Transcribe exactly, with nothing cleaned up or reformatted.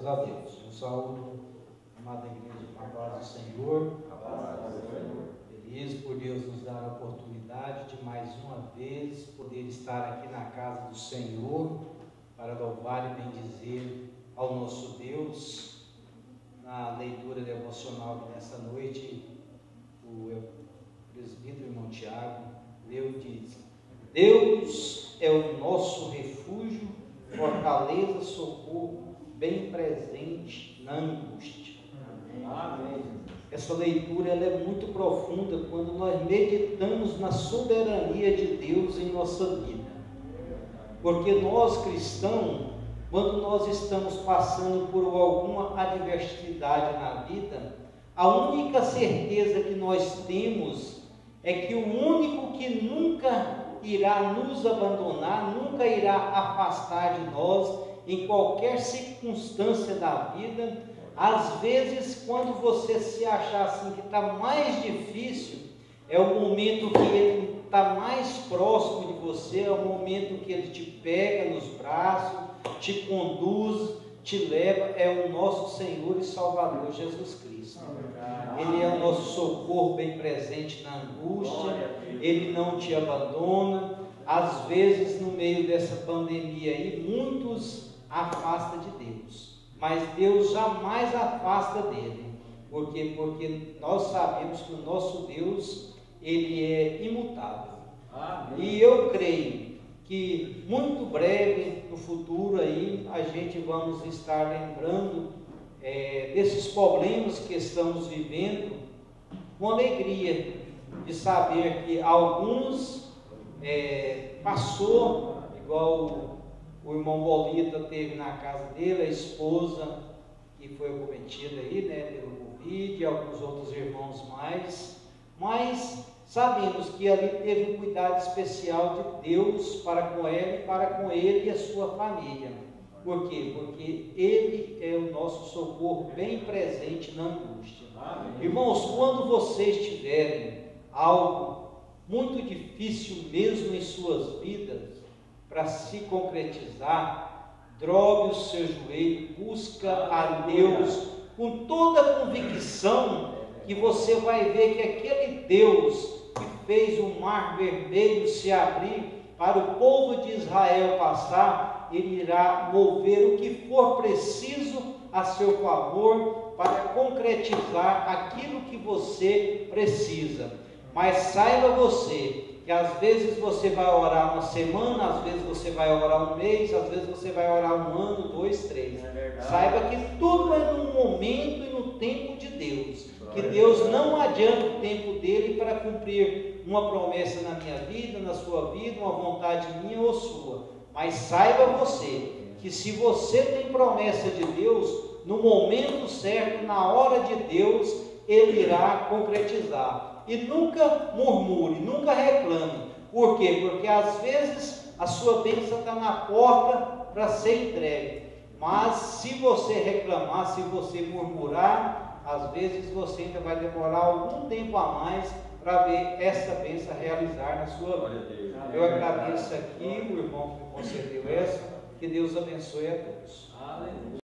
Graças a Deus. Eu saúdo a amada igreja com a paz do Senhor. Feliz por Deus nos dar a oportunidade de mais uma vez poder estar aqui na casa do Senhor para louvar e bendizer ao nosso Deus. Na leitura devocional nessa noite, o presbítero irmão Tiago leu e diz: Deus é o nosso refúgio, fortaleza, socorro, bem presente na angústia. Amém. Essa leitura ela é muito profunda quando nós meditamos na soberania de Deus em nossa vida. Porque nós cristãos, quando nós estamos passando por alguma adversidade na vida, a única certeza que nós temos é que o único que nunca irá nos abandonar, nunca irá afastar de nós em qualquer circunstância da vida. Às vezes, quando você se achar assim que está mais difícil, é o momento que ele está mais próximo de você, é o momento que ele te pega nos braços, te conduz, te leva. É o nosso Senhor e Salvador Jesus Cristo. Ele é o nosso socorro bem presente na angústia, ele não te abandona. Às vezes, no meio dessa pandemia aí, muitos afastam de Deus. Mas Deus jamais afasta dele. Por quê? Porque nós sabemos que o nosso Deus, ele é imutável. Amém. E eu creio que muito breve, no futuro aí, a gente vamos estar lembrando é, desses problemas que estamos vivendo, com alegria de saber que alguns é, passou, igual o irmão Bolita teve na casa dele, a esposa que foi acometida aí, né, pelo Covid, e alguns outros irmãos mais, mas sabemos que ali teve um cuidado especial de Deus para com ela e para com ele e a sua família. Por quê? Porque ele é o nosso socorro bem presente na angústia. Amém. Irmãos, quando vocês tiverem algo muito difícil mesmo em suas vidas, para se concretizar, dobre o seu joelho, busca a Deus com toda a convicção que você vai ver que aquele Deus que fez o mar vermelho se abrir para o povo de Israel passar, ele irá mover o que for preciso a seu favor para concretizar aquilo que você precisa. Mas saiba você que às vezes você vai orar uma semana, às vezes você vai orar um mês, às vezes você vai orar um ano, dois, três. É Saiba que tudo é no momento e no tempo de Deus. Que Deus não adianta o tempo dele para cumprir uma promessa na minha vida, na sua vida, uma vontade minha ou sua. Mas saiba você que se você tem promessa de Deus, no momento certo, na hora de Deus, ele irá concretizar. E nunca murmure, nunca reclame. Por quê? Porque às vezes a sua bênção está na porta para ser entregue. Mas se você reclamar, se você murmurar, às vezes você ainda vai demorar algum tempo a mais para ver essa bênção realizar na sua vida. Eu agradeço aqui o irmão que me concedeu essa. Que Deus abençoe a todos. Aleluia.